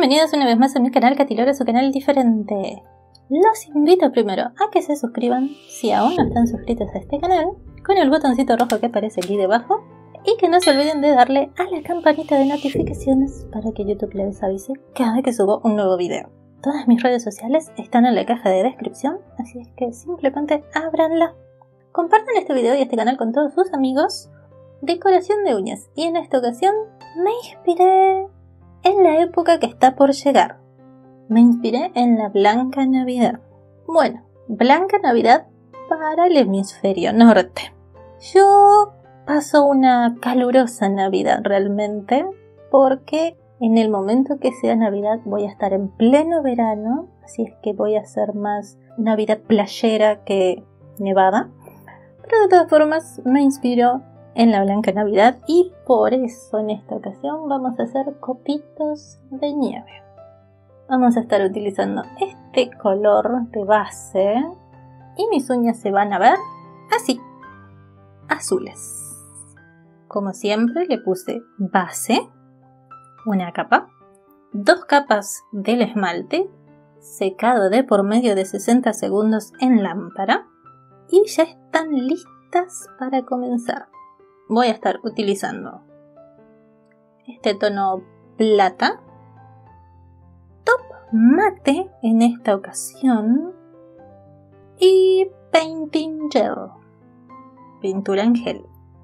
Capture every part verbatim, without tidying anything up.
Bienvenidos una vez más a mi canal Katy Lore, su canal diferente. Los invito primero a que se suscriban si aún no están suscritos a este canal, con el botoncito rojo que aparece aquí debajo, y que no se olviden de darle a la campanita de notificaciones para que YouTube les avise cada vez que subo un nuevo video. Todas mis redes sociales están en la caja de descripción, así es que simplemente ábranla. Compartan este video y este canal con todos sus amigos. Decoración de uñas, y en esta ocasión me inspiré en la época que está por llegar. Me inspiré en la Blanca Navidad. Bueno, Blanca Navidad para el hemisferio norte. Yo paso una calurosa Navidad realmente, porque en el momento que sea Navidad voy a estar en pleno verano, así es que voy a hacer más Navidad playera que nevada. Pero de todas formas me inspiro en la Blanca Navidad y por eso en esta ocasión vamos a hacer copitos de nieve. Vamos a estar utilizando este color de base y mis uñas se van a ver así, azules. Como siempre le puse base, una capa, dos capas del esmalte, secado de por medio de sesenta segundos en lámpara y ya están listas para comenzar. Voy a estar utilizando este tono plata, top mate en esta ocasión y painting gel, pintura en gel,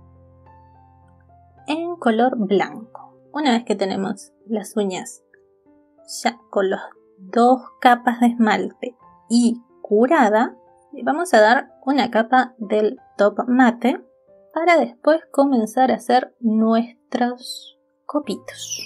en color blanco. Una vez que tenemos las uñas ya con las dos capas de esmalte y curada, vamos a dar una capa del top mate para después comenzar a hacer nuestros copitos.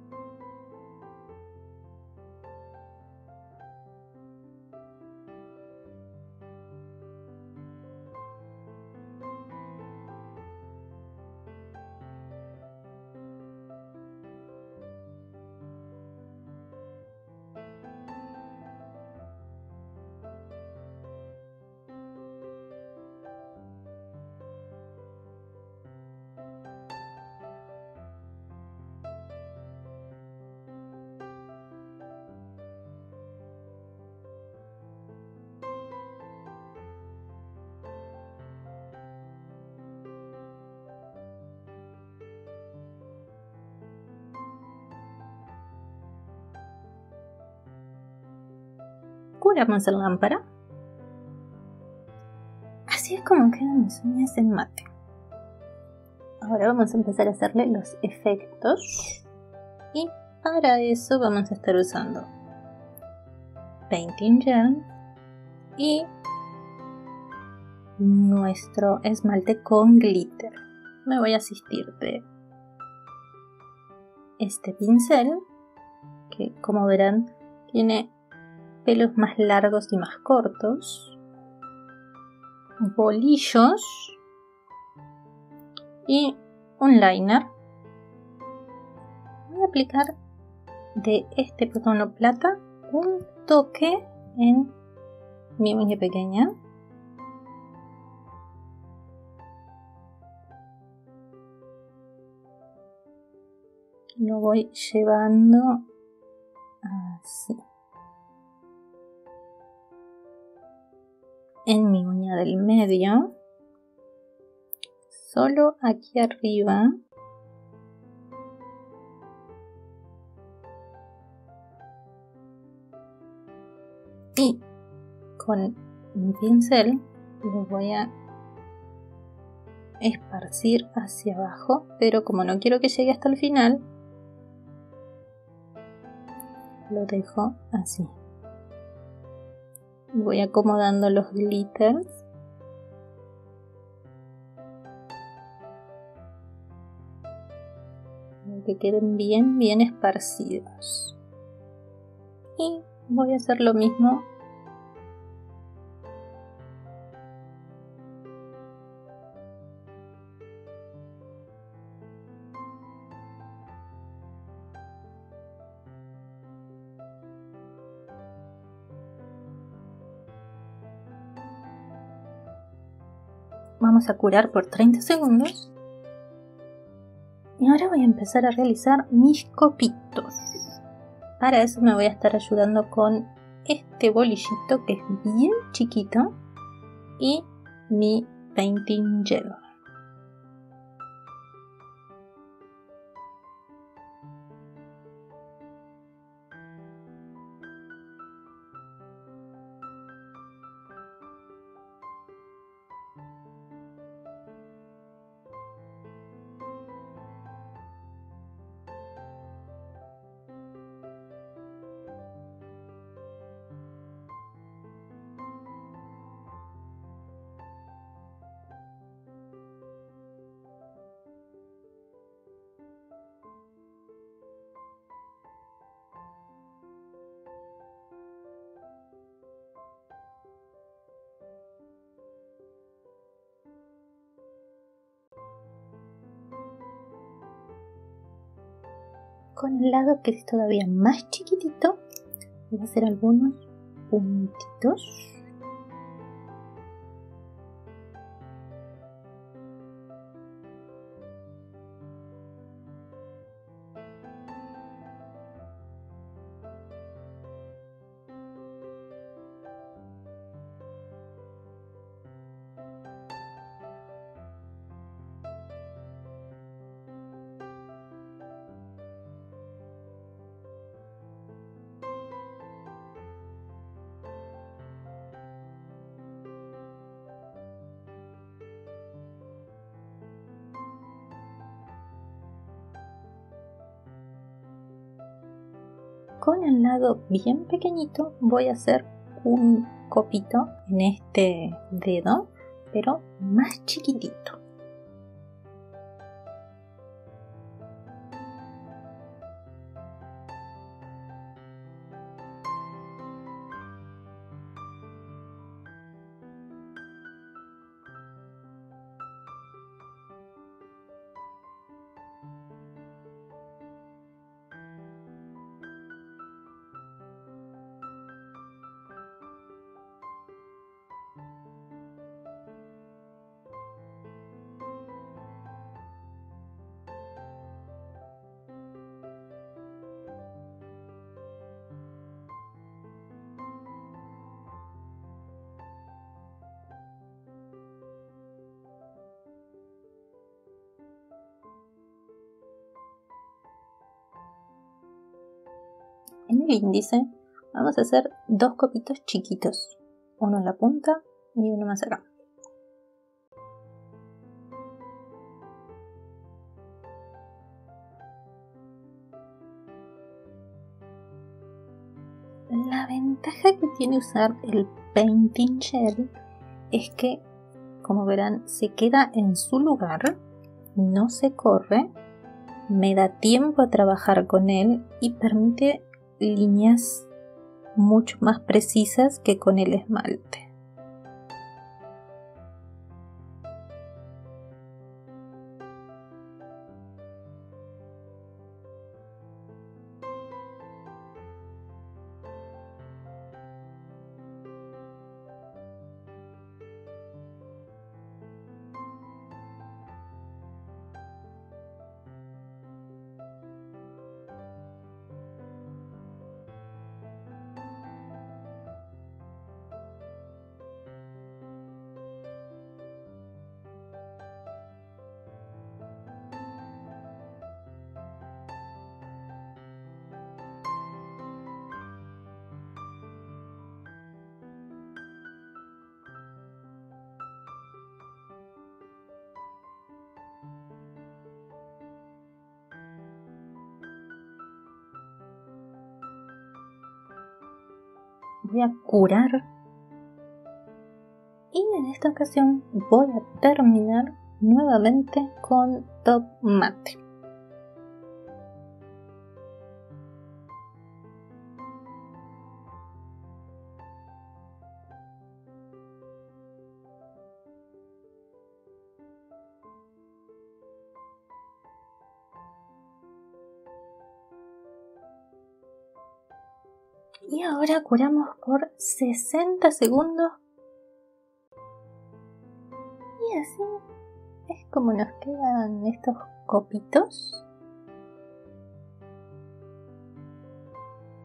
Curamos en lámpara. Así es como quedan mis uñas en mate. Ahora vamos a empezar a hacerle los efectos y para eso vamos a estar usando painting gel y nuestro esmalte con glitter. Me voy a asistir de este pincel que, como verán, tiene pelos más largos y más cortos, bolillos y un liner. Voy a aplicar de este tono plata un toque en mi uña pequeña. Lo voy llevando así. En mi uña del medio, solo aquí arriba, y con mi pincel lo voy a esparcir hacia abajo, pero como no quiero que llegue hasta el final, lo dejo así. Voy acomodando los glitters para que queden bien bien esparcidos, y voy a hacer lo mismo Vamos a curar por treinta segundos. Y ahora voy a empezar a realizar mis copitos. Para eso me voy a estar ayudando con este bolillito que es bien chiquito y mi painting gel. Con el lado que es todavía más chiquitito, voy a hacer algunos puntitos. Con el lado bien pequeñito voy a hacer un copito en este dedo, pero más chiquitito. En el índice vamos a hacer dos copitos chiquitos, uno en la punta y uno más acá. La ventaja que tiene usar el painting gel es que, como verán, se queda en su lugar, no se corre, me da tiempo a trabajar con él y permite líneas mucho más precisas que con el esmalte. Voy a curar y en esta ocasión voy a terminar nuevamente con top mate. Y ahora curamos por sesenta segundos. Y así es como nos quedan estos copitos.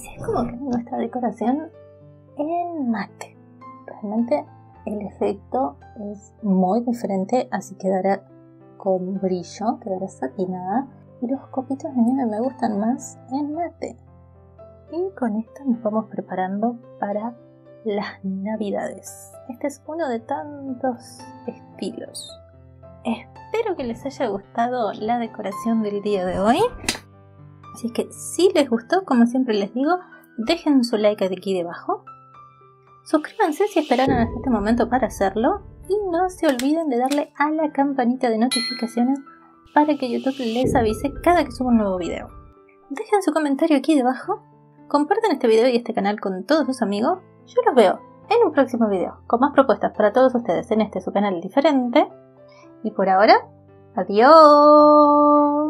así es como que nuestra decoración en mate. Realmente el efecto es muy diferente, así quedará con brillo, quedará satinada. Y los copitos de nieve me gustan más en mate. Y con esto nos vamos preparando para las navidades. Este es uno de tantos estilos. Espero que les haya gustado la decoración del día de hoy. Así que si les gustó, como siempre les digo, dejen su like aquí debajo. Suscríbanse si esperaron hasta este momento para hacerlo. Y no se olviden de darle a la campanita de notificaciones para que YouTube les avise cada que suba un nuevo video. Dejen su comentario aquí debajo. Compartan este video y este canal con todos sus amigos. Yo los veo en un próximo video con más propuestas para todos ustedes en este su canal diferente. Y por ahora, adiós.